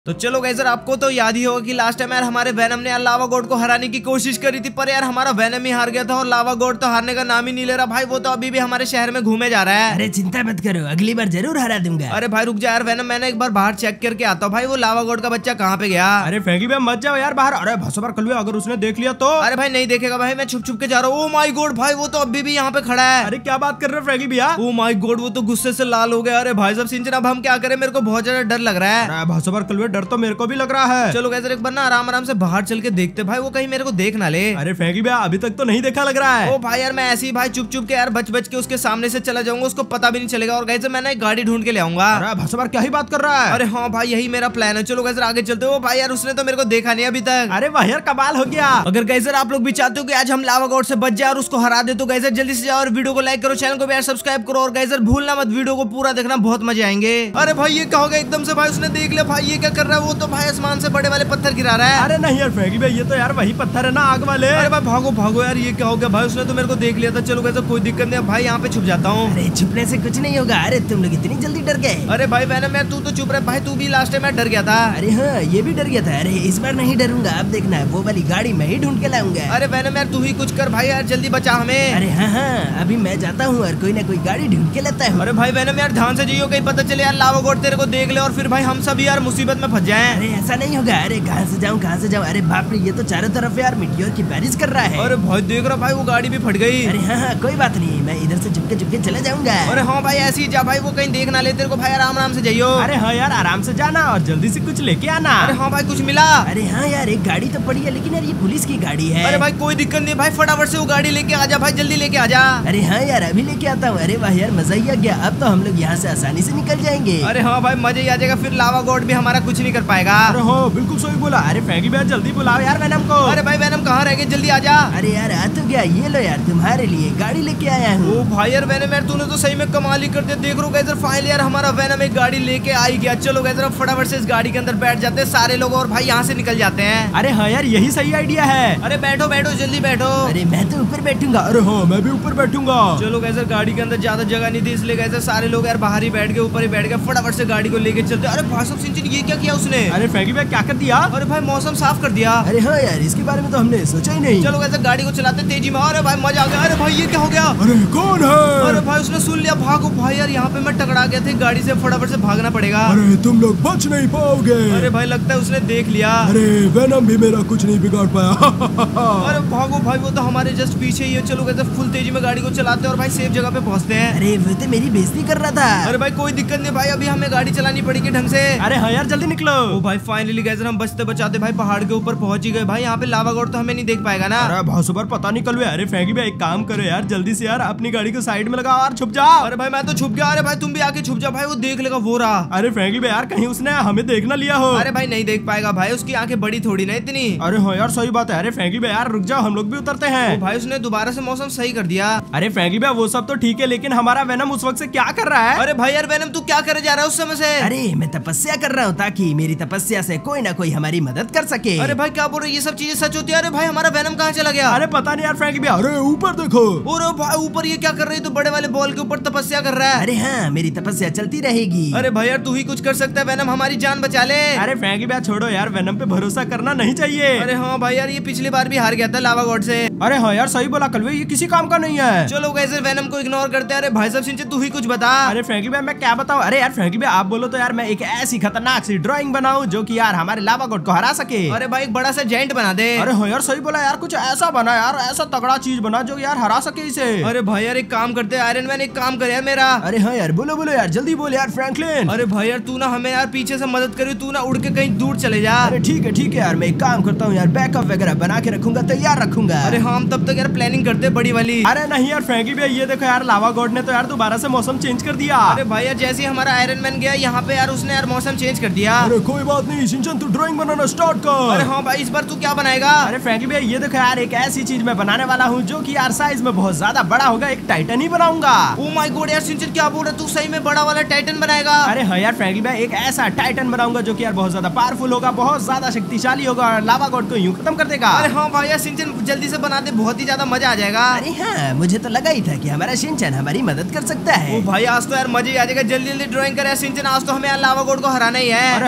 तो चलो गाइस यार, आपको तो याद ही होगा कि लास्ट टाइम यार हमारे वेनम ने यार लावा गॉड को हराने की कोशिश करी थी, पर यार हमारा वेनम ही हार गया था और लावा गॉड तो हारने का नाम ही नहीं ले रहा भाई। वो तो अभी भी हमारे शहर में घूमे जा रहा है। अरे चिंता मत करो, अगली बार जरूर हरा दूंगा। अरे भाई रुक जा यार वेनम, मैंने एक बार बाहर चेक करके आता हूँ भाई, वो लावा गॉड का बच्चा कहाँ पे गया। अरे फेंकी भाई मत जाओ यार बाहर। अरे भसोबार कलवे, अगर उसने देख लिया तो। अरे भाई नहीं देखेगा भाई, मैं छुप छुप के जा रहा हूँ। ओ माय गॉड भाई, वो तो अभी भी यहाँ पे खड़ा है। अरे क्या बात कर रहे हो फेंकी भैया। ओ माय गॉड, वो तो गुस्से से लाल हो गया। अरे भाई साहब सिंचन, अब हम क्या करें, मेरे को बहुत ज्यादा डर लग रहा है। अरे भसोबार कलवे, डर तो मेरे को भी लग रहा है। चलो गाइस एक बार ना आराम आराम से बाहर चल के देखते भाई, वो कहीं मेरे को देख ना ले। अरे फेंकी भैया अभी तक तो नहीं देखा लग रहा है। ओ भाई यार मैं ऐसे ही भाई चुप चुप के यार बच बच के उसके सामने से चला जाऊंगा, उसको पता भी नहीं चलेगा। और गाइस मैं ना एक गाड़ी ढूंढ के ले आऊंगा। अरे भसोबार क्या ही बात कर रहा है। अरे हाँ भाई यही मेरा प्लान है। चलो गाइस आगे चलते हो भाई, यार उसने तो मेरे को देखा नहीं अभी तक। अरे वाह यार कमाल हो गया। अगर गाइस आप लोग भी चाहते हो कि आज हम लावा गॉड से बच जाए और उसको हरा दे, तो गाइस जल्दी से जाओ और वीडियो को लाइक करो, चैनल को भी यार सब्सक्राइब करो और गाइस भूलना मत वीडियो को पूरा देखना, बहुत मजे आएंगे। अरे भाई ये क्या हो गया एकदम से भाई, उसने देख लिया भाई, ये क्या कर रहा है। वो तो भाई आसमान से बड़े वाले पत्थर गिरा रहा है। अरे नहीं यार फेंकी भाई, ये तो यार वही पत्थर है ना, आग वाले। अरे भाई भागो भागो यार, ये क्या हो गया भाई, उसने तो मेरे को देख लिया था। चलो गाइस कोई दिक्कत नहीं, भाई यहाँ पे छुप जाता हूँ। अरे छुपने से कुछ नहीं होगा। अरे तुम लोग इतनी जल्दी डर गए। अरे भाई वेनम यार तू तो चुप रहे भाई, तू भी लास्ट टाइम डर गया था। अरे हाँ ये भी डर गया था। अरे इस बार नहीं डरूंगा, अब देखना वो वाली गाड़ी मैं ही ढूंढ के लाऊंगा। अरे वेनम यार तू ही कुछ कर भाई, यार जल्दी बचा हमें। अरे हाँ हाँ अभी मैं जाता हूँ और कोई ना कोई गाड़ी ढूंढ के लाता हूँ। अरे भाई वेनम यार ध्यान से जाइयो, कहीं पता चले यार लावा गॉड तेरे को देख ले और फिर भाई हम सब यार मुसीबत में फंस जाएं। अरे ऐसा नहीं होगा। अरे कहाँ से जाऊँ कहाँ से जाऊँ। अरे बाप रे, ये तो चारों तरफ यार मिट्टियों की बारिश कर रहा है। अरे भाई देख रहा भाई, वो गाड़ी भी फट गई। अरे हाँ हाँ कोई बात नहीं, मैं इधर से चुपके चुपके चले जाऊंगा। अरे हाँ भाई ऐसे ही जा भाई, वो कहीं देख ना ले तेरे को भाई, आराम आराम से जाइयो। अरे हाँ यार आराम से जाना और जल्दी से कुछ लेके आना। अरे हाँ भाई कुछ मिला। अरे हाँ यार एक गाड़ी तो पड़ी है, लेकिन यार ये पुलिस की गाड़ी है। अरे भाई कोई दिक्कत नहीं भाई, फटाफट से वो गाड़ी लेके आ जा भाई, जल्दी लेके आ जा। अरे हाँ यार अभी लेके आता हूँ। अरे वाह यार मजा ही आ गया, अब तो हम लोग यहाँ से आसानी से निकल जाएंगे। अरे हाँ भाई मजा ही आ जाएगा, फिर लावा गॉड भी हमारा कुछ नहीं कर पाएगा। अरे हाँ बिल्कुल सही बोला। अरे फेंकी भैया जल्दी बुलाओ यार वेनम को। अरे भाई वेनम कहाँ रह गए, जल्दी आ जा। अरे यार आ तो गया, ये लो यार तुम्हारे लिए गाड़ी लेके आया हूँ। ओ भाई यार वेनम यार तूने तो सही में कमाल ही कर दिया। देख रो गाइस फाइनली यार हमारा वेनम एक गाड़ी लेके आ ही गया। चलो गाइस अब फटाफट से इस गाड़ी के अंदर बैठ जाते हैं सारे लोग और भाई यहाँ से निकल जाते हैं। अरे हाँ यार यही सही आइडिया है। अरे बैठो बैठो जल्दी बैठो। अरे मैं तो ऊपर बैठूंगा। अरे हाँ मैं भी ऊपर बैठूंगा। चलो गाइस गाड़ी के अंदर ज्यादा जगह नहीं थी, इसलिए गाइस सारे लोग यार बाहर ही बैठ गए, ऊपर ही बैठ गए। फटाफट से गाड़ी को लेके चलते। अरे भाई साहब सिंचन ये क्या किया उसने। अरे फेंकी भैया क्या कर दिया। अरे भाई मौसम साफ कर दिया। अरे हाँ यार इसके बारे में तो हमने सोचा ही नहीं। चलो गाइस गाड़ी को चलाते तेजी में। अरे भाई मजा आ गया। अरे भाई ये क्या हो गया। अरे कौन है। अरे भाई उसने सुन लिया, भागो भाई यार, यहाँ पे मैं टकरा गया था गाड़ी से, फटाफट से भागना पड़ेगा। अरे तुम लोग बच नहीं पाओगे। अरे भाई लगता है उसने देख लिया। अरे वेनम भी मेरा कुछ नहीं बिगाड़ पाया। अरे भागो भाई, वो तो हमारे जस्ट पीछे ही है। चलो कहते फुल तेजी में गाड़ी को चलाते हैं और भाई सेफ जगह पे पहुंचते हैं। अरे वो तो मेरी बेइज्जती कर रहा था। अरे भाई कोई दिक्कत नहीं भाई, अभी हमें गाड़ी चलानी पड़ेगी ढंग से। अरे हाँ यार जल्दी निकलो। ओ भाई फाइनली गए हम बचते बचाते भाई पहाड़ के ऊपर पहुंच ही गए। भाई यहाँ पे लावा गॉड तो हमें नहीं देख पाएगा ना। अरे भासुबर पता नहीं कल। अरे फेंकी भाई एक काम करो यार, जल्दी से यार अपनी गाड़ी को साइड में लगाओ और छुप जाओ। अरे भाई मैं तो छुप गया। अरे भाई तुम भी आके छुप जाओ भाई, वो देख लेगा वो रहा। अरे फेंकी भाई यार कहीं उसने हमें देख ना लिया हो। अरे भाई नहीं देख पाएगा भाई, उसकी आंखें बड़ी थोड़ी ना इतनी। अरे हाँ यार सही बात है। अरे फेंकी भाई यार रुक जाओ, हम लोग भी उतरते हैं। भाई उसने दोबारा से मौसम सही कर दिया। अरे फेंकी भाई वो सब तो ठीक है, लेकिन हमारा वेनम उस वक्त से क्या कर रहा है। अरे भाई यार वेनम तू क्या करे जा रहा है उस समय से। अरे मैं तपस्या कर रहा हूँ ताकि मेरी तपस्या से कोई ना कोई हमारी मदद कर सके। अरे भाई क्या बोल रहे, ये सब चीजें सच होती है। अरे भाई हमारा वेनम कहाँ चला गया। अरे पता नहीं यार फेंकी भाई। अरे ऊपर देखो। और भाई ऊपर ये क्या कर रही है, तो बड़े वाले बॉल के ऊपर तपस्या कर रहा है। अरे हाँ मेरी तपस्या चलती रहेगी। अरे भाई यार तू ही कुछ कर सकता है, वेनम हमारी जान बचा ले। अरे फेंकी भाई छोड़ो यार, वेनम पे भरोसा करना नहीं चाहिए। अरे हाँ भाई यार ये पिछली बार भी हार गया था लावा गॉड से। अरे हाँ यार सही बोला कलवे, ये किसी काम का नहीं है। चलो कैसे वेनम को इग्नोर करते हैं। अरे भाई साहब सिंचन तू ही कुछ बता। अरे फ्रैंकी भाई मैं क्या बताऊं। अरे यार फ्रैंकी भाई आप बोलो तो यार मैं एक ऐसी खतरनाक सी ड्राइंग बनाऊं जो कि यार हमारे लावा गॉड को हरा सके। अरे भाई एक बड़ा सा जेंट बना दे। अरे हाँ यार सही बोला यार, कुछ ऐसा बना यार, ऐसा तगड़ा चीज बना जो यार हरा सके इसे। अरे भाई यार एक काम करते हैं, आयरन मैन एक काम कर यार मेरा। अरे हाँ यार बोलो बोलो यार, जल्दी बोल यार फ्रैंकलिन। अरे भाई यार तू ना हमें यार पीछे से मदद करी, तू ना उड़ के कहीं दूर चले जा। अरे ठीक है यार, मैं एक काम करता हूँ यार, बैकअप वगैरह बना के रखूंगा, तैयार रखूंगा। अरे हम तब तक यार प्लानिंग करते बड़ी वाली। अरे नहीं यार फ्रैंकी भाई ये देखो यार, लावा गॉड ने तो यार दोबारा से मौसम चेंज कर दिया। अरे भाई यार जैसे ही हमारा आयरन मैन गया यहाँ पे यार उसने यार मौसम चेंज कर दिया। अरे कोई बात नहीं शिनचैन, तू ड्राइंग बनाना स्टार्ट कर। अरे हाँ भाई इस बार तू क्या बनाएगा। अरे फ्रैंकी भाई ये देखो यार, एक ऐसी चीज मैं बनाने वाला हूँ जो कि यार साइज में बहुत ज्यादा बड़ा होगा, एक टाइटन ही बनाऊंगा। ओ माय गॉड यार शिनचैन क्या बोल रहा है, तू सही में बड़ा वाला टाइटन बनाएगा। अरे हाँ यार फ्रैंकी भाई एक ऐसा टाइटन बनाऊंगा जो कि यार बहुत ज्यादा पावरफुल होगा, बहुत ज्यादा शक्तिशाली होगा और लावा गॉड को यूं खत्म कर देगा। अरे हाँ भाई यार शिनचैन जल्दी से बना दे, बहुत ही ज्यादा मजा आ जाएगा। अरे हाँ मुझे तो लगा ही था कि हमारा शिनचैन हमारी मदद कर सकता है। ओ भाई आज तो यार मजा ही आ जाएगा, जल्दी जल्दी ड्राइंग कर यार शिनचैन, आज तो हमें यार लावा गॉड को हराना ही है। अरे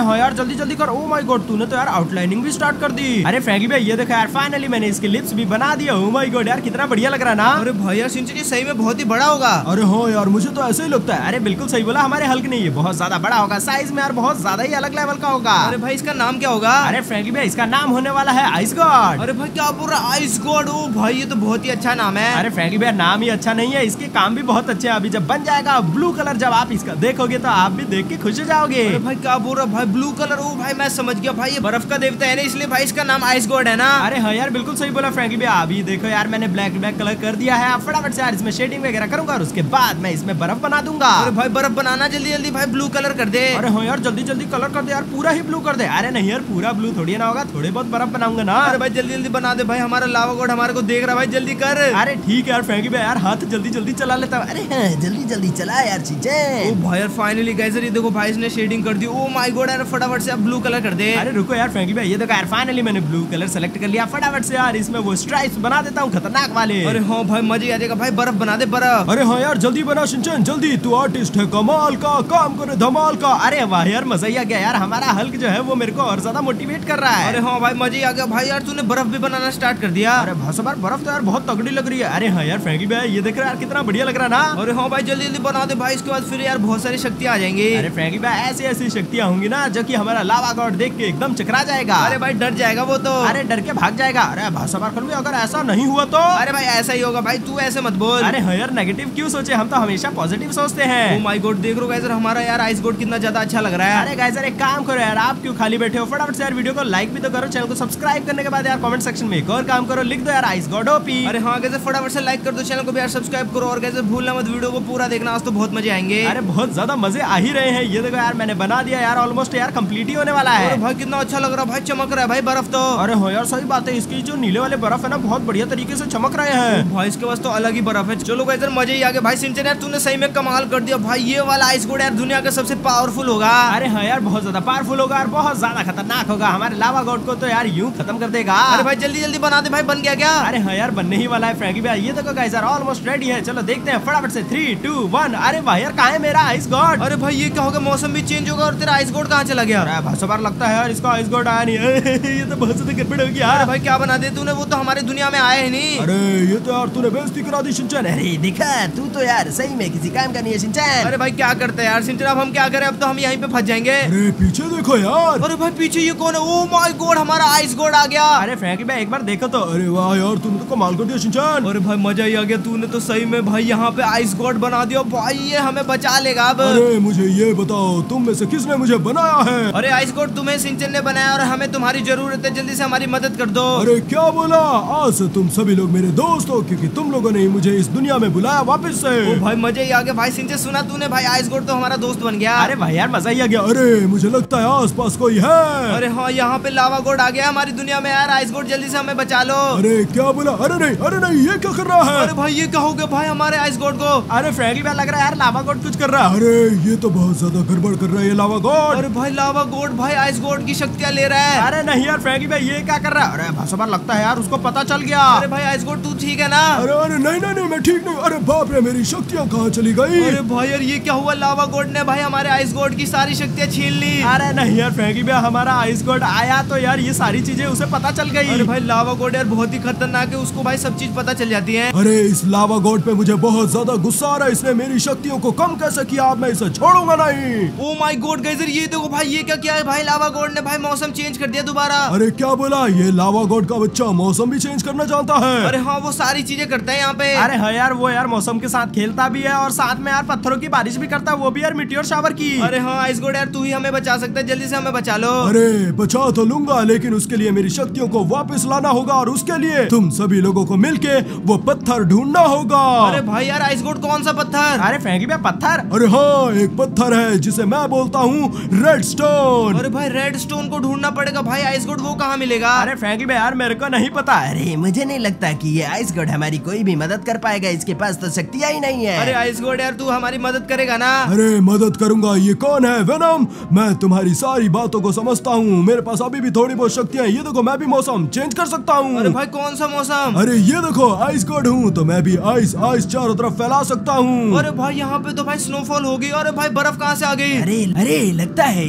हाँ यार जल्दी जल्दी कर। ओ माय गॉड तूने तो यार आउटलाइनिंग भी स्टार्ट कर दी। अरे फ्रैंकी भाई ये देखो यार फाइनली मैंने इसके लिप्स भी बना दिया। ओ माय गॉड यार कितना बढ़िया लग रहा है ना। अरे भाई यार सिंचन ये सही में बहुत ही बड़ा होगा। अरे हाँ यार मुझे तो ऐसे ही लगता है। अरे बिल्कुल सही बोला, हमारे हल्क नहीं है बहुत ज्यादा बड़ा होगा साइज में यार, बहुत ज्यादा ही अलग लेवल का होगा। अरे भाई इसका नाम क्या होगा? अरे फ्रैंकी भाई इसका नाम होने वाला है आइस गॉड। अरे भाई क्या बोल रहा है आइस गॉड? ओ भाई ये तो बहुत ही अच्छा नाम है। अरे फ्रैंकी भाई नाम ही अच्छा नहीं है, इसके काम भी बहुत अच्छे हैं। अभी जब बन जाएगा ब्लू कलर, जब आप इसका देखोगे तो आप भी देख के खुश हो जाओगे। अरे भाई क्या बोल रहा भाई ब्लू कलर? ओ भाई मैं समझ गया भाई, ये बर्फ का देवता है ना, इसलिए भाई इसका नाम आइस गॉड है ना। अरे हाँ यार बिल्कुल सही बोला फ्रैंकी भाई। अभी देखो यार मैंने ब्लैक ब्लैक कलर कर दिया है, फटाफट से यार इसमें शेडिंग वगैरह करूंगा और उसके बाद मैं इसमें बर्फ बना दूंगा। अरे भाई बर्फ बनाना जल्दी जल्दी भाई, ब्लू कलर कर दे। अरे हाँ यार जल्दी जल्दी कलर कर दे यार, पूरा ही ब्लू कर दे। अरे नहीं यार पूरा ब्लू थोड़ी ना होगा, थोड़े बहुत बर्फ बनाऊंगा ना। अरे भाई जल्दी जल्दी बना दे भाई, हमारा लावा गॉड हमारे को देख रहा भाई, जल्दी कर। अरे ठीक है यार फ्रैंकी भाई यार हाथ जल्दी जल्दी चला लेता हूं। अरे हाँ, जल्दी जल्दी चला यार चीजें। ओ भाई यार फाइनली गाइस ये देखो भाई इसने शेडिंग कर दी। ओ माय गॉड यार फटाफट से अब ब्लू कलर कर दे। अरे रुको यार फ्रैंकी भाई, ये देखो यार फाइनली मैंने ब्लू कलर सेलेक्ट कर लिया। फटाफट से यार इसमें वो स्ट्राइप्स बना देता हूँ खतरनाक वाले। अरे हाँ भाई मजे आ जाएगा भाई, बर्फ बना दे बर्फ। अरे हाँ यार जल्दी बना शिनचैन जल्दी, तू आर्टिस्ट है कमाल का, काम करे धमाल का। अरे वाह यार मजा ही आ गया यार, हमारा हल्क जो है वो मेरे को और ज्यादा मोटिवेट कर रहा है। अरे हाँ भाई मजे आ गया भाई, यार तूने बर्फ भी बनाना स्टार्ट कर दिया। अरे भाषा बर्फ तो यार बहुत तगड़ी लग रही है। अरे हाँ यार फ्रैंकी भाई ये देख रहा यार कितना बढ़िया लग रहा ना। अरे हाँ भाई जल्दी जल्दी बना दे भाई, इसके बाद फिर यार बहुत सारी शक्तियाँ आ जाएंगी। अरे फ्रैंकी भाई ऐसी ऐसी शक्तियाँ होंगी ना जो कि हमारा लावा गॉड देख के एकदम चकरा जाएगा। अरे भाई डर जाएगा वो तो। अरे डर के भाग जाएगा। अरे भाषा अगर ऐसा नहीं हुआ तो? अरे भाई ऐसा ही होगा भाई, तू ऐसे मत बोल। अरे हाँ यार नेगेटिव क्यों सोचे, हम तो हमेशा पॉजिटिव सोचते हैं। ओ माय गॉड देख लो गाइस हमारा यार आइस गॉड कितना ज्यादा अच्छा लग रहा है। अरे गाइस एक काम करो यार, आप क्यों खाली बैठे हो, फटाफट से यार वीडियो को लाइक भी तो करो, चैनल को सब्सक्राइब करने के बाद यार कमेंट सेक्शन में एक और काम करो, लिख दो यार आइस गॉड ओपी। अरे हाँ गाइस फटाफट से लाइक कर दो, चैनल को भी यार सब्सक्राइब करो और गाइस भूलना मत वीडियो को पूरा देखना, आज तो बहुत मजे आएंगे। अरे बहुत ज्यादा मजे आ ही रहे हैं। ये देखो यार मैंने बना दिया यार, ऑलमोस्ट यार कंप्लीट ही होने वाला है। अरे भाई कितना अच्छा लग रहा है भाई, चमक रहा है भाई बर्फ तो। अरे हाँ यार सही बात है, इसकी जो नीले वाले बर्फ है ना बहुत बढ़िया तरीके से चमक रहे हैं भाई, इसके पास तो अलग ही बर्फ है। चलो गाइस मजे ही आ गए भाई। सिंचन यार तूने सही में कमाल कर दिया भाई, ये वाला आइस गॉड यार दुनिया का सबसे पावरफुल होगा। अरे हाँ यार बहुत ज्यादा पावरफुल होगा और बहुत ज्यादा खतरनाक होगा, हमारे लावा गॉड को तो यार यूं खत्म कर देगा। अरे भाई जल्दी जल्दी बना दे भाई, बन गया क्या? अरे हाँ यार बनने ही वाला है फ्रैंकी भाई। ये देखो गाइस यार ऑलमोस्ट रेडी है, चलो देखते हैं फटाफट से 3, 2, 1। अरे भाई यार कहाँ है मेरा आइस गॉड? अरे भाई ये क्या होगा, मौसम भी चेंज होगा और तेरा आइस गॉड कहाँ चला गया? अरे भाषा बार लगता है यार इसका आइस गॉड आया नहीं है। ये तो बहुत ज्यादा गड़बड़ हो गया। अरे भाई क्या बना दे तूने, वो तो हमारी दुनिया में आया ही नहीं। अरे ये तो यार तूने बेइज्जती करा दी शिनचैन। अरे देखा तू तो यार सही में किसी काम का नहीं है शिनचैन। अरे भाई क्या करते हैं यार सिंचन, अब हम क्या करें, अब तो हम यहीं पे फंस जाएंगे। अरे पीछे देखो यार। अरे भाई पीछे ये कौन है? ओ माय गॉड हमारा आइस गॉड आ गया। अरे फ्रैंकी भाई एक बार देखो तो। अरे वाह यार तूने तो कमाल कर दिया शिनचैन। अरे भाई मजा ही आ गया, तूने तो सही में भाई यहाँ पे आइस गॉड बना दिया भाई, ये हमें बचा लेगा अब। अरे मुझे ये बताओ तुम में से किसने मुझे बनाया है? अरे आइस गॉड तुम्हें सिंचन ने बनाया और हमें तुम्हारी जरूरत है, जल्दी से हमारी मदद कर दो। अरे क्या बोला, आज से तुम सभी लोग मेरे दोस्त हो क्योंकि तुम लोगों ने मुझे इस दुनिया में बुलाया वापस से। ओ भाई मजे ही आ गया भाई। सिंचन सुना तूने भाई, आइस गॉड तो हमारा दोस्त बन गया। अरे भाई यार मजा ही आ गया। अरे मुझे लगता है आस पास कोई है। अरे हाँ यहाँ पे लावा गॉड आ गया हमारी दुनिया में यार, आइस गॉड जल्दी से हमें बचा लो। अरे क्या बोला? अरे नहीं ये क्या कर रहा है? अरे भाई ये क्या हो गया भाई हमारे आइस गॉड को? अरे फ्रैंकी भाई लग रहा है यार लावा गॉड कुछ कर रहा है। अरे ये तो बहुत ज्यादा गड़बड़ कर रहा है ये लावा गॉड। अरे भाई लावा गॉड भाई आइस गॉड की शक्तियाँ ले रहा है। अरे नहीं यार फ्रैंकी भाई ये क्या कर रहा है? अरे भाषा लगता है यार उसको पता चल गया। अरे भाई आइस गॉड तू ठीक है ना? अरे नहीं मैं ठीक नहीं। अरे बाप रे मेरी शक्तियाँ कहाँ चली गई? अरे भाई यार ये क्या हुआ, लावा गॉड ने भाई हमारे आइस गॉड की सारी शक्तियाँ छीन ली। अरे नहीं यार फ्रैंकी भाई हमारा आइस गॉड आया तो यार ये सारी चीजें उसे पता चल गई। अरे भाई लावा गॉड यार बहुत ही खतरनाक है, उसको भाई सब चीज पता चल जाती है। अरे इस लावा गॉड पे मुझे बहुत ज्यादा गुस्सा आ रहा है, इसने मेरी शक्तियों को कम कैसे किया, अब मैं इसे छोड़ूंगा नहीं। ओ माय गॉड गाइस ये देखो भाई ये क्या किया है भाई, लावा गॉड ने भाई मौसम चेंज कर दिया दोबारा। अरे क्या बोला, ये लावा गॉड का बच्चा मौसम भी चेंज करना जानता है? अरे हाँ वो सारी चीजें करता है यहाँ पे। अरे हाँ यार वो यार मौसम के साथ खेलता भी है और साथ में यार पत्थरों की बारिश भी करता है, वो भी यार मीटियोर शावर की। अरे हाँ आइस गॉड यार तू ही हमें बचा सकता है, जल्दी से हमें बचा लो। अरे बचा तो लूंगा लेकिन उसके लिए मेरी शक्तियों को वापस लाना होगा और उसके लिए तुम सभी लोगों को मिलके वो पत्थर ढूंढना होगा। अरे भाई यार आइस गॉड कौन सा पत्थर? अरे फ्रैंकी भाई पत्थर? अरे हाँ एक पत्थर है जिसे मैं बोलता हूँ रेड स्टोन। अरे भाई रेड स्टोन को ढूंढना पड़ेगा भाई, आइस गॉड वो कहाँ मिलेगा? अरे फ्रैंकी भाई यार मेरे को नहीं पता। अरे मुझे नहीं लगता कि ये आइस गॉड हमारी कोई भी मदद कर पाएगा, इसके पास तो शक्तियाँ ही नहीं है। अरे आइस गॉड यार तू हमारी मदद करेगा ना? अरे मदद करूंगा। ये कौन है? वेनम। मैं तुम्हारी सारी बातों को समझता हूँ, मेरे पास अभी भी थोड़ी बहुत शक्तियाँ। ये देखो मैं भी मौसम चेंज कर सकता हूँ। अरे भाई कौन सा मौसम? अरे ये देखो आइस गॉड हूँ तो मैं भी आइस चारों तरफ फैला सकता हूँ। अरे भाई यहाँ पे तो भाई स्नोफॉल होगी। अरे भाई बर्फ कहाँ से आ गई? अरे लगता है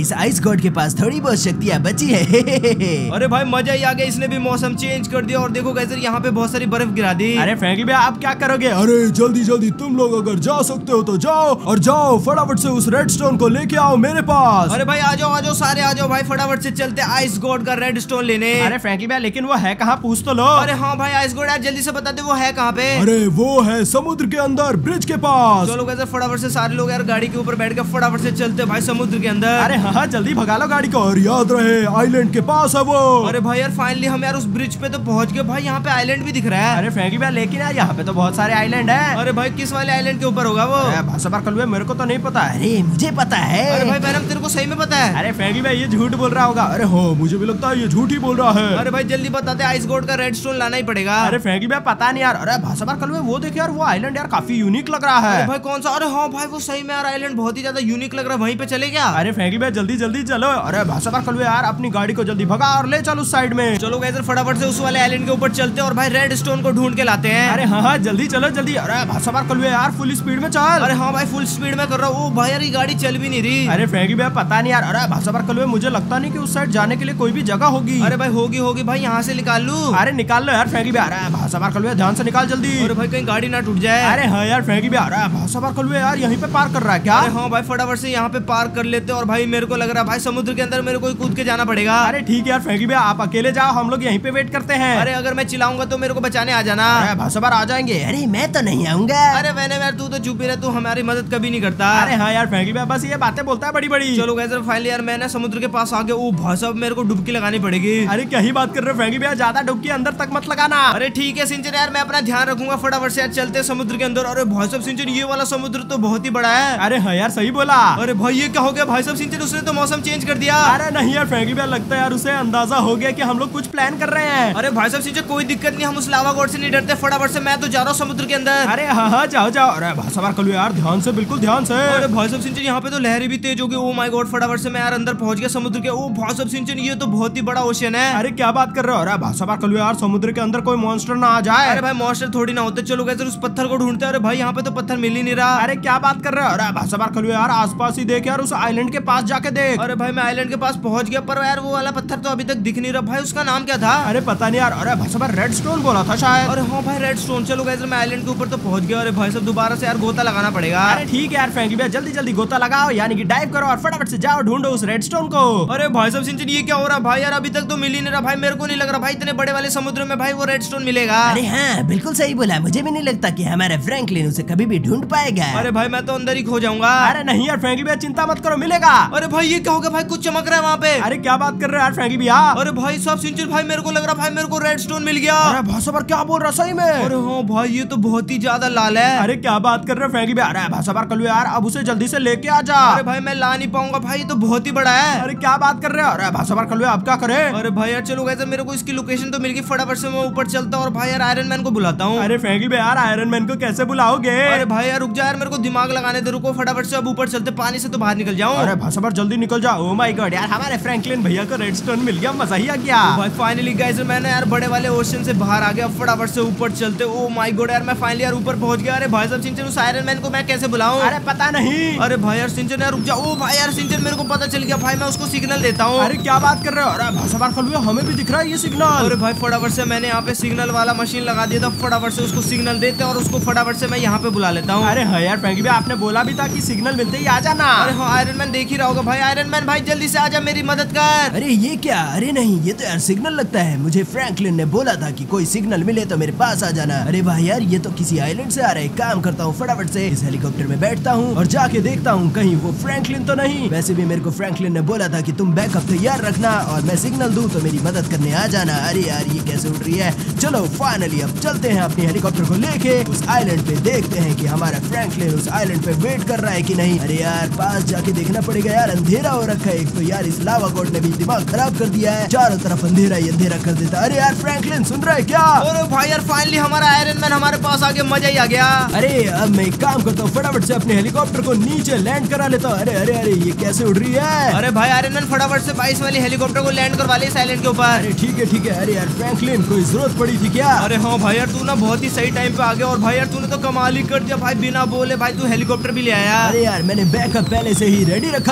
इस आइस गॉड के पास थोड़ी बहुत शक्तियाँ बची है। अरे भाई मजा ही आ गया, इसने भी मौसम चेंज कर दिया और देखो गैजर यहाँ पे बहुत सारी बर्फ गिरा दी। अरे फ्रैंकलिन भैया आप क्या करोगे? अरे जल्दी जल्दी तुम लोग अगर जा सकते हो तो जाओ, और जाओ फटाफट से उस रेड स्टोन को लेके आओ मेरे पास। अरे भाई आ जाओ सारे आ जाओ भाई, फटाफट से चलते आइस गॉड का रेड स्टोन लेने। अरे फ्रैंकलिन भैया लेकिन वो है कहाँ, पूछ तो लो। अरे हाँ भाई आइस गॉड यार जल्दी से बता दे वो है कहाँ पे। अरे वो है समुद्र के अंदर ब्रिज के पास। चलो गैजर फटाफट से सारे लोग यार गाड़ी के ऊपर बैठ के फटाफट से चलते भाई समुद्र के अंदर। अरे हाँ जल्दी भगा लो गाड़ी को, और याद रहे आइलैंड के पास है वो। अरे भाई यार फाइनली हम यार उस ब्रिज पे तो पहुंच गए भाई, यहाँ पे आइलैंड भी दिख रहा है। अरे फ्रैंकलिन भैया लेकिन यार यहाँ पे तो बहुत सारे आइलैंड है। अरे भाई किस वाले आइलैंड के ऊपर होगा वो? कलवे मेरे को तो नहीं पता है। अरे मुझे पता है। अरे भाई मैडम तेरे को सही में पता है? अरे फ्रैंकलिन भैया ये झूठ बोल रहा होगा। अरे हो मुझे भी लगता है ये झूठ ही बोल रहा है। अरे भाई जल्दी बताते, आइस गॉड का रेड स्टोन लाना ही पड़ेगा। अरे फ्रैंकलिन भैया पता नहीं यार। अरे भाषा कलवे वो देख यार, वो आइलैंड यार काफी यूनिक लग रहा है। अरे भाई कौन सा? अरे हाँ भाई वो सही में यार आइलैंड बहुत ही ज्यादा यूनिक लग रहा है, वहीं पे चले क्या? अरे फ्रैंकलिन भैया जल्दी जल्दी चलो। अरे भाषा कलवे यार अपनी गाड़ी को जल्दी भगा और ले चल उस साइड में। चलो गैजर फटाफट से उस वाले आइलैंड के ऊपर चलते और भाई रेड स्टोन को ढूंढ के लाते हैं। अरे हाँ जल्दी चलो जल्दी। अरे भाषा कलवे यार फुल स्पीड में चल। अरे हाँ भाई फुल स्पीड में कर रहा हूँ। भाई यार ये गाड़ी चल भी नहीं रही। अरे फ्रैंकलिन भैया पता नहीं यार। अरे भाषा कलवे मुझे लगता नहीं कि उस साइड जाने के लिए कोई भी जगह होगी। अरे भाई होगी भाई, यहाँ से निकाल लूं? अरे निकाल लो यार फ्रैंकलिन भैया। अरे भाषा कलवे ध्यान से निकाल जल्दी। अरे भाई कहीं गाड़ी ना टूट जाए। अरे हाँ यार फ्रैंकलिन भैया। अरे भाषा कलवे यार यहीं पे पार्क कर रहा है क्या? अरे हाँ भाई फटाफट से यहाँ पे पार्क कर लेते और भाई मेरे को लग रहा है भाई समुद्र के अंदर मेरे को कूद के जाना पड़ेगा। अरे ठीक है यार फ्रैंकलिन भैया आप अकेले जाओ, हम लोग यहीं पे वेट करते हैं। अरे अगर मैं चिल्लाऊंगा तो मेरे को बचाने आ जाना। अरे भाषा आ जाएंगे। अरे मैं तो नहीं आऊंगा। अरे मैंने यार तू तो चुप ही रह, तू हमारी मदद कभी नहीं करता। अरे हाँ यार फ्रैंकलिन भैया बस ये बातें बोलता है बड़ी बड़ी। चलो गैजर फाइनली यार मैं ना समुद्र के पास आ गया। ओ भाई साहब मेरे को डुबकी लगानी पड़ेगी। अरे क्या ही बात कर रहे हो फ्रैंकलिन भैया, ज्यादा डुबकी अंदर तक मत लगाना। अरे ठीक है सिंचन यार मैं अपना ध्यान रखूंगा। फटाफट से यार चलते समुद्र के अंदर। अरे भाई साहब सिंचन ये वाला समुद्र तो बहुत ही बड़ा है। अरे हाँ यार सही बोला। अरे भाई ये क्या हो गया भाई साहब सिंचन, उसने तो मौसम चेंज कर दिया। अरे नहीं यार फ्रैंकलिन भैया लगता है यार उसे अंदाजा हो गया कि हम लोग कुछ प्लान कर रहे हैं। अरे भाई साहब सिंचन कोई दिक्कत नहीं, हम उस लावा गॉड से नहीं डरते। फटाफट से मैं तो जा रहा हूँ समुद्र के अंदर। अरे हाँ हाँ जाओ जाओ। अरे भाषा कलवे यार ध्यान से, बिल्कुल ध्यान से। अरे भाई साहब सिंचन यहाँ पे तो लहरें भी तेज हो गई। ओ माय गॉड फटाफट से मैं यार अंदर पहुंच गया समुद्र के। ओ भाई साहब सिंचन ये तो बहुत ही बड़ा ओशन है। अरे क्या बात कर रहे हो? अरे भाषा कलवे यार समुद्र के अंदर कोई मॉन्स्टर ना आ जाए। अरे भाई मॉन्स्टर थोड़ी ना होते। चलो गैजर उस पत्थर को ढूंढते हैं। अरे भाई यहाँ पे तो पत्थर मिल ही नहीं रहा। अरे क्या बात कर रहे हो? अरे भाषा कलवे यार आसपास ही देख यार, उस आइलैंड के पास जाके देख। अरे भाई मैं आइलैंड के पास पहुंच गया पर यार वो वाला पत्थर तो अभी तक दिख नहीं रहा। भाई उसका नाम क्या था? अरे पता नहीं यार। अरे भाषा रेड स्टोन बोला था शायद। अरे हाँ भाई रेड स्टोन। चलो गैजर मैं आइलैंड के ऊपर तो पहुंच गया। अरे भाई साहब दोबारा से यार गोता लगाना पड़ेगा। अरे ठीक है यार फ्रैंकलिन भैया जल्दी जल्दी गोता लगाओ, यानी कि डाइव करो और फटाफट से जाओ ढूंढो उस रेड स्टोन को। अरे भाई साहब सिंचन ये क्या हो रहा है भाई? यार अभी तक तो मिल ही नहीं रहा भाई। मेरे को नहीं लग रहा भाई इतने बड़े वाले समुद्र में भाई वो रेड स्टोन मिलेगा। अरे हाँ बिल्कुल सही बोला, मुझे भी नहीं लगता कि हमारा फ्रैंकलिन उसे कभी भी ढूंढ पाएगा। अरे भाई मैं तो अंदर ही खो जाऊंगा। अरे नहीं यार फ्रैंकलिन भैया चिंता मत करो, मिलेगा। अरे भाई ये क्या हो गया भाई? कुछ चमक रहा है वहाँ पे। अरे क्या बात कर रहे हो यार फ्रैंकलिन भैया? अरे भाई साहब सिंचन भाई मेरे को लग रहा भाई मेरे को रेड स्टोन मिल गया। अरे भाषा पर क्या बोल रहा सही में? अरे हाँ भाई ये तो बहुत ही ज्यादा लाल है। अरे क्या बात कर रहे हो फ्रैंकलिन भैया? अरे भाषा पर कलवे यार अब उसे जल्दी से लेके आ जा। अरे भाई मैं ला नहीं पाऊंगा भाई, ये तो बहुत ही बड़ा है। अरे क्या बात कर रहे हो? अरे भाषा पर कलवे अब क्या करे? अरे भाई यार चलो गैस मेरे को इसकी लोकेशन तो मिल गई। फटाफट से मैं ऊपर चलता हूँ और भाई यार आयरन मैन को बुलाता हूँ। अरे फ्रैंकलिन भैया यार आयरन मैन को कैसे बुलाओगे? अरे भाई यार रुक जा यार, मेरे को दिमाग लगाने दे। रुको फटाफट से अब ऊपर चलते, पानी से तो बाहर निकल जाऊं। अरे भाषा पर जल्दी निकल जाओ। ओह माय गॉड यार हमारे फ्रैंकलिन भैया को रेड स्टोन मिल गया, मजा ही आ गया। भाई फाइनली गाइस मैंने यार बड़े वाले ओशन से बाहर आ गया। फटाफट से ऊपर चलते। ओ माय गॉड यार मैं फाइनली यार ऊपर पहुंच गया। अरे भाई साहब सिंचन उस आयरन मैन को मैं कैसे बुलाऊं? अरे पता नहीं। अरे भाई यार सिंचन यार रुक जा। ओ भाई यार सिंचन मेरे को पता चल गया भाई, मैं उसको सिग्नल देता हूँ। अरे क्या बात कर रहे हो? अरे भाषा पर कलवे हमें भी दिख रहा है ये सिग्नल। अरे भाई फटाफट से मैंने यहाँ पे सिग्नल वाला मशीन लगा दिया था। फटाफट से उसको सिग्नल देते और उसको फटाफट से मैं यहाँ पे बुला लेता हूँ। अरे हाँ यार फ्रैंकलिन भैया आपने बोला भी था कि सिग्नल मिलते ही आ जाना। अरे हाँ आयरन मैन देख ही रहा होगा भाई। आयरन मैन भाई जल्दी से आजा, मेरी मदद कर। अरे ये क्या? अरे नहीं ये तो यार सिग्नल लगता है। मुझे फ्रैंकलिन ने बोला था कि कोई सिग्नल मिले तो मेरे पास आ जाना। अरे भाई यार ये तो किसी आइलैंड से आ रहा है। काम करता हूँ फटाफट से इस हेलीकॉप्टर में बैठता हूँ और जाके देखता हूँ कहीं वो फ्रैंकलिन तो नहीं। वैसे भी मेरे को फ्रैंकलिन ने बोला था कि तुम बैकअप तैयार रखना और मैं सिग्नल दूं तो मेरी मदद करने आ जाना। अरे यार ये कैसे उड़ रही है? चलो फाइनली अब चलते हैं अपनी हेलीकॉप्टर को लेके उस आइलैंड पे, देखते हैं कि हमारा फ्रैंकलिन उस आइलैंड पे वेट कर रहा है कि नहीं। अरे यार पास जाके देखना पड़ेगा यार, अंधेरा हो रखा है। एक तो यार इस लावा गॉड ने भी दिमाग खराब कर दिया है, चारों तरफ अंधेरा ही अंधेरा कर देता। अरे यार फ्रैंकलिन सुन रहा है क्या? अरे भाई यार फाइनली हमारा आयरन मैन हमारे पास आ गया, मजा ही आ गया। अरे अब मैं एक काम करता हूँ, फटाफट से अपने हेलीकॉप्टर को नीचे लैंड करा लेता हूँ। अरे अरे अरे ये कैसे उड़ रही है? अरे भाई आयरन मैन फटाफट से 22 वाली हेलीकॉप्टर को लैंड करवा ले इस आइलैंड के ऊपर। अरे ठीक है ठीक है। अरे यार फ्रैंकलिन कोई जरूरत पड़ी थी क्या? अरे हाँ भाई यार तू ना बहुत ही सही टाइम पे आ गया और भाई यार तूने तो कमाल ही कर दिया भाई, बिना बोले भाई तू हेलीकॉप्टर भी ले आया। अरे यार मैंने बैकअप पहले से ही रेडी रखा था।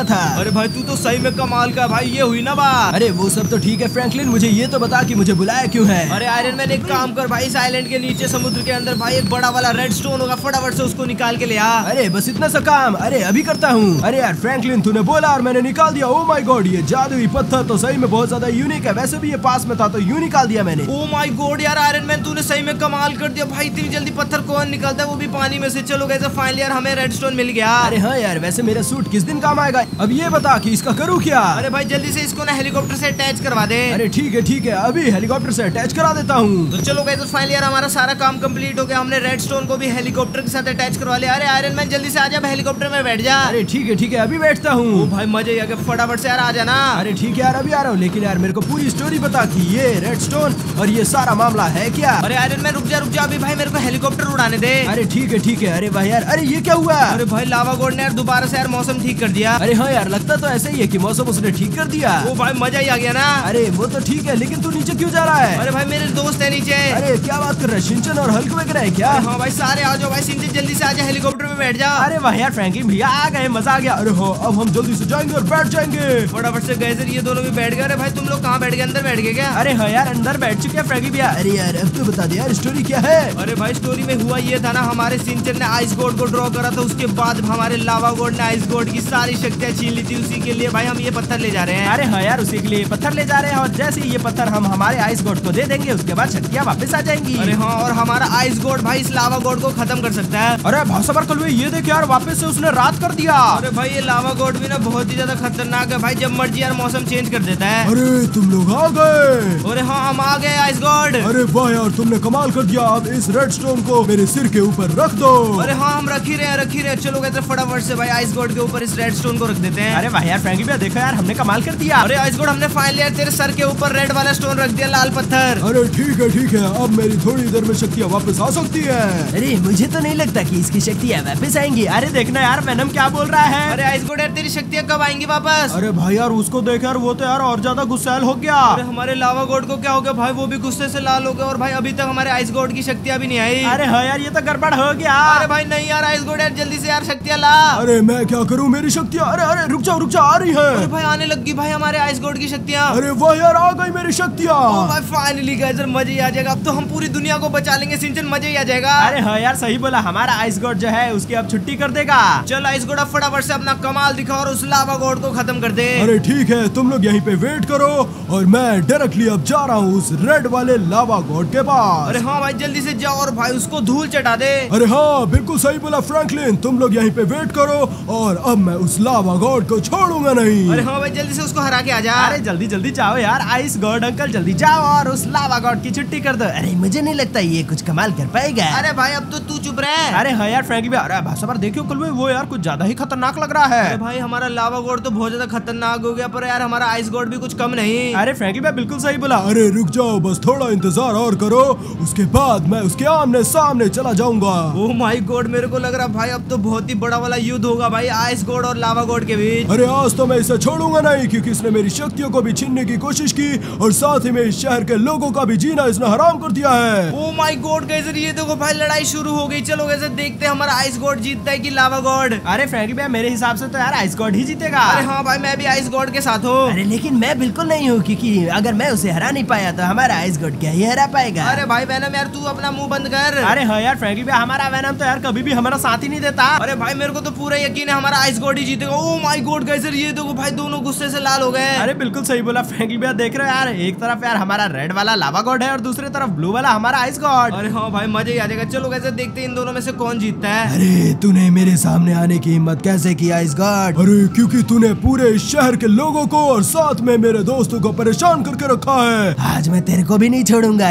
अरे भाई तू तो सही में कमाल का भाई, ये हुई ना बात। अरे वो सब तो ठीक है फ्रैंकलिन, मुझे ये तो बता कि मुझे बुलाया क्यों है? अरे आयरन मैन एक काम कर भाई, इस आइलैंड के नीचे समुद्र के अंदर भाई एक बड़ा वाला रेड स्टोन होगा, फटाफट से उसको निकाल के ले आ। अरे बस इतना सा काम, अरे अभी करता हूँ। अरे यार फ्रैंकलिन तूने बोला और मैंने निकाल दिया। ओ माय गॉड, ये जादुई पत्थर तो सही में बहुत ज्यादा यूनिक है, वैसे भी ये पास में था तो यूं निकाल दिया मैंने। ओ माय गॉड यार आयरन मैन तूने सही में कमाल कर दिया भाई, इतनी जल्दी पत्थर कौन निकलता है, वो भी पानी में से। चलो गाइस फाइनली यार हमें रेड स्टोन मिल गया। अरे हाँ यार, वैसे मेरा सूट किस दिन काम आएगा? अब ये बता कि इसका करूँ क्या? अरे भाई जल्दी से इसको ना हेलीकॉप्टर से अटैच करवा दे। अरे ठीक है, अभी हेलीकॉप्टर से अटैच करा देता हूँ। तो चलो गाइस फाइनली यार हमारा सारा काम कंप्लीट हो गया, हमने रेड स्टोन को भी हेलीकॉप्टर के साथ अटैच करवा लिया। अरे आयरन मैन जल्दी से आजा, हेलीकॉप्टर में बैठ जा। अरे ठीक है अभी बैठता हूँ। ओ भाई मजे आ गया, फटाफट से यार आ जाना। अरे ठीक है यार अभी आ रहा हूँ, लेकिन यार मेरे को पूरी स्टोरी बता कि ये रेड स्टोन और ये सारा मामला है क्या? अरे आयरन मैन रुक जा अभी भाई, मेरे को हेलीकॉप्टर उड़ाने दे। अरे ठीक है। अरे भाई यार, अरे ये क्या हुआ? अरे भाई लावा गॉड ने यार दोबारा से यार मौसम ठीक कर दिया। अरे हाँ यार, लगता तो ऐसे ही है कि मौसम उसने ठीक कर दिया। ओ भाई मजा ही आ गया ना। अरे वो तो ठीक है, लेकिन तू नीचे क्यों जा रहा है? अरे भाई मेरे दोस्त है नीचे। अरे क्या बात कर रहा है, शिनचैन और हल्क वगैरह है क्या? हाँ भाई सारे आ जाओ भाई, शिनचैन जल्दी से आजा, हेलीकॉप्टर में बैठ जा। अरे वाह यार फ्रैंकलिन भैया आ गए, मजा आ गया। अरे हो, अब हम जल्दी से जाएंगे और बैठ जाएंगे। फटाफट से गए ये दोनों भी बैठ गए। अरे भाई तुम लोग कहाँ बैठ गए, अंदर बैठ गए क्या? अरे हाँ यार अंदर बैठ चुके हैं फ्रैंकलिन भैया। अरे यार अब तो बता दे यार स्टोरी क्या है? अरे भाई स्टोरी में हुआ ये था ना, हमारे शिनचैन ने आइस गॉड को ड्रॉ करा था, उसके बाद हमारे लावा गॉड ने आइस गॉड की सारी शक्तियाँ छीन ली थी। उसी के लिए भाई हम ये पत्थर ले जा रहे हैं। अरे हाँ यार उसी के लिए पत्थर ले जा रहे हैं, और जैसे ही ये पत्थर हम हमारे आइस गॉड को दे देंगे उसके बाद शक्तियाँ वापस आ जाएंगी। अरे हाँ, और हमारा आइस गॉड भाई इस लावा गॉड को खत्म कर सकता है। अरे भाषावर कलवे ये देख यार, वापस से उसने रात कर दिया। अरे भाई ये लावा गॉड भी ना बहुत ही ज्यादा खतरनाक है भाई, जब मर्जी यार मौसम चेंज कर देता है। अरे तुम लोग आ गए? अरे हाँ हम आ गए आइस गॉड। अरे वाह यार तुमने कमाल कर दिया, अब इस रेड स्टोन को मेरे सिर के ऊपर रख दो। अरे हाँ हम रख ही रहे हैं। चलो कहते फटाफट से भाई आइस गॉड के ऊपर इस रेड स्टोन को रख देते हैं। अरे वाह यार फ्रैंकी भैया देखो यार हमने कमाल कर दिया। अरे आइस गॉड हमने फाइनली यार तेरे सर के ऊपर रेड वाला स्टोन रख दिया, लाल पत्थर। अरे ठीक है, अब मेरी थोड़ी देर में शक्तियाँ वापस आ सकती है। अरे मुझे तो नहीं लगता कि इसकी शक्तियाँ वापस आएंगी। अरे देखना यार वेनम क्या बोल रहा है। अरे आइस गॉड यार तेरी शक्तियाँ कब आएंगी वापस? अरे भाई यार उसको देख यार, वो तो यार और ज्यादा गुस्सैल हो गया। अरे हमारे लावा गॉड को क्या हो गया भाई, वो भी गुस्से से लाल हो गया, और भाई अभी तक हमारे आइस गॉड की शक्तियाँ भी नहीं आई। अरे हाँ यार ये तो गड़बड़ हो गया। अरे भाई नहीं यार आइस गॉड यार जल्दी से यार शक्तियाँ ला। अरे मैं क्या करूँ, मेरी शक्तियाँ। अरे रुक जा आ रही है। अरे भाई आने लगी भाई हमारे आइस गॉड की शक्तियाँ। अरे वाह यार आ गई मेरी शक्तियाँ। भाई फाइनली गाइस मजे ही आ जाएगा, अब तो हम पूरी दुनिया को बचा लेंगे शिनचैन, मजे ही आ जाएगा। अरे हाँ यार सही बोला, हमारा आइस गॉड जो है उसकी अब छुट्टी कर देगा। चल आइस गॉड अब फटाफट से अपना कमाल दिखा और उस लावा गॉड को खत्म कर दे। अरे ठीक है, तुम लोग यहीं पे वेट करो और मैं डायरेक्टली अब जा रहा हूँ उस रेड वाले लावा गॉड के पास। अरे हाँ भाई जल्दी से जाओ और भाई उसको धूल चटा दे। अरे हाँ बिल्कुल सही बोला फ्रैंकलिन, तुम लोग यहीं पे वेट करो और अब मैं उस लावा गॉड को छोड़ूंगा नहीं। अरे हाँ भाई जल्दी से उसको हरा के आ जा। अरे जल्दी जाओ यार आइस गॉड अंकल, जल्दी जाओ और उस लावा गॉड की छुट्टी कर दो। अरे मुझे नहीं लगता ये कुछ कमाल कर पाएगा। अरे भाई अब तो तू चुप रहे। अरे हाँ यार फ्रैंकलिन भी, अरे भाषा पर देखियो कल वो यार कुछ ज्यादा ही खतरनाक लग रहा है। अरे भाई हमारा लावा गॉड तो बहुत ज्यादा खतरनाक हो गया, पर यार हमारा आइस गॉड भी कुछ कम नहीं। अरे फ्रैंकलिन भाई बिल्कुल सही बोला। अरे रुक जाओ बस थोड़ा इंतजार और करो, उसके बाद मैं उसके आमने सामने चला जाऊंगा। ओह माय गॉड, मेरे को लग रहा भाई अब तो बहुत ही बड़ा वाला युद्ध होगा भाई आइस गॉड और लावा गॉड के बीच। अरे आज तो मैं इसे छोड़ूंगा नहीं, क्योंकि इसने मेरी शक्तियों को भी छीनने की कोशिश की और साथ ही में इस शहर के लोगों का भी जीना इसने हराम कर दिया है। ओह माय गॉड गाइस ये देखो भाई लड़ाई शुरू हो गई। चलो गाइस देखते हैं हमारा आइस गॉड जीतता है कि लावा गॉड। अरे फ्रैंकलिन भाई मेरे हिसाब से तो यार आइस गॉड ही जीतेगा। अरे हाँ भाई मैं भी आइस गॉड के साथ हूँ। अरे लेकिन मैं बिल्कुल नहीं हूँ, क्योंकि अगर मैं उसे हरा नहीं पाया तो हमारा आइस गॉड क्या ही हरा पाएगा। अरे भाई वेनम यार तू अपना मुंह बंद कर। अरे हाँ यार फ्रैंकलिन भाई हमारा वेनम तो यार कभी भी हमारा साथ ही नहीं देता। अरे भाई मेरे को तो पूरा यकीन है हमारा आइस गॉड ही जीतेगा। ओह माय गॉड गाइस ये देखो भाई दोनों गुस्से से लाल हो गए। अरे बिल्कुल सही बोला फ्रैंकलिन भाई, देख रहे हो यार एक तरफ यार हमारा रेड वाला लावा गॉड है और दूसरी तरफ ब्लू वाला हमारा आइस गॉड। अरे हाँ भाई मजे ही आ जाएगा। चलो गाइस देखते हैं इन दोनों में से कौन जीतता है। अरे तूने मेरे सामने आने की हिम्मत कैसे की आइस गॉड? अरे क्योंकि तूने पूरे शहर के लोगों को और साथ में मेरे दोस्तों को परेशान करके रखा है। आज मैं तेरे को भी नहीं छोड़ूंगा।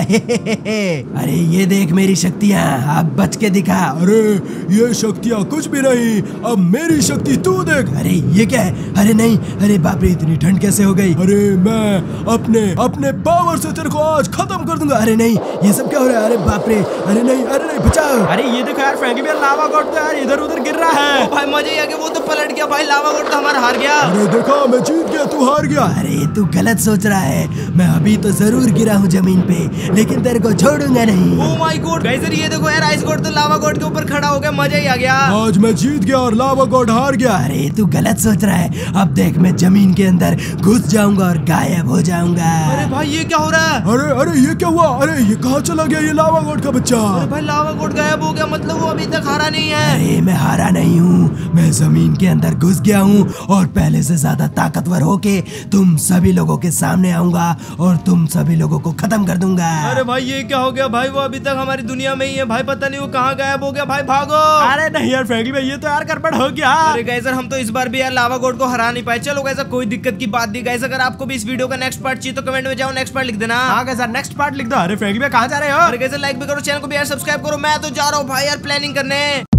अरे ये देख मेरी शक्तियाँ, अब बच के दिखा। अरे ये शक्तियाँ कुछ भी नहीं, अब मेरी शक्ति तू देख। अरे ये क्या है? अरे नहीं, अरे बाप रे इतनी ठंड कैसे हो गई? अरे मैं अपने पावर से तेरे को आज खत्म कर दूंगा। अरे नहीं ये सब क्या हो रहा है? अरे बाप रे, अरे नहीं बचाओ। अरे ये देखो यार फ्रैंकलिन भाई लावा गॉड तो यार इधर उधर गिर रहा है। भाई मजे ही आ गए, वो तो पलट गया भाई, लावा गॉड तो हमारा हार गया। अरे देखा मैं जीत गया तू हार गया। अरे तू गलत सोच रहा है, मैं अभी तो जरूर गिरा हूँ जमीन पे, लेकिन तेरे को छोड़ूंगा नहीं। ओह माय गॉड गाइस ये देखो यार आइस गॉड तो लावा गॉड के ऊपर खड़ा हो गया, मजा ही आ गया। आज मैं जीत गया और लावा गॉड हार गया। अरे तू गलत सोच पहुंच रहा है। अब देख मैं जमीन के अंदर घुस जाऊंगा और गायब हो जाऊंगा। अरे भाई ये क्या हो रहा है? अरे अरे ये क्या हुआ? अरे ये कहाँ चला गया ये लावा गोड का बच्चा? अरे भाई लावा गोड गायब हो गया, मतलब वो अभी तक हारा नहीं है। अरे मैं हारा नहीं हूँ, मैं जमीन के अंदर घुस गया हूँ और पहले से ज्यादा ताकतवर होके तुम सभी लोगों के सामने आऊंगा और तुम सभी लोगों को खत्म कर दूंगा। अरे भाई ये क्या हो गया भाई? वो अभी तक हमारी दुनिया में ही है भाई, पता नहीं वो कहाँ गायब हो गया। भाई भागो। अरे नहीं यार फ्रैंकलिन भाई, ये तो यार गड़बड़ हो गया। अरे गाइस हम तो इस बार भी यार लावा गोड को हरा नहीं पाए। चलो गाइस कोई दिक्कत की बात नहीं। गाइस अगर आपको भी इस वीडियो का नेक्स्ट पार्ट चाहिए तो कमेंट में जाओ नेक्स्ट पार्ट लिख देना। हाँ गाइस नेक्स्ट पार्ट लिख दो। अरे फ्रैंकलिन भाई कहाँ जा रहे हो? अरे गाइस लाइक भी करो, चैनल को भी यार सब्सक्राइब करो। मैं तो जा रहा हूँ भाई यार प्लानिंग करने।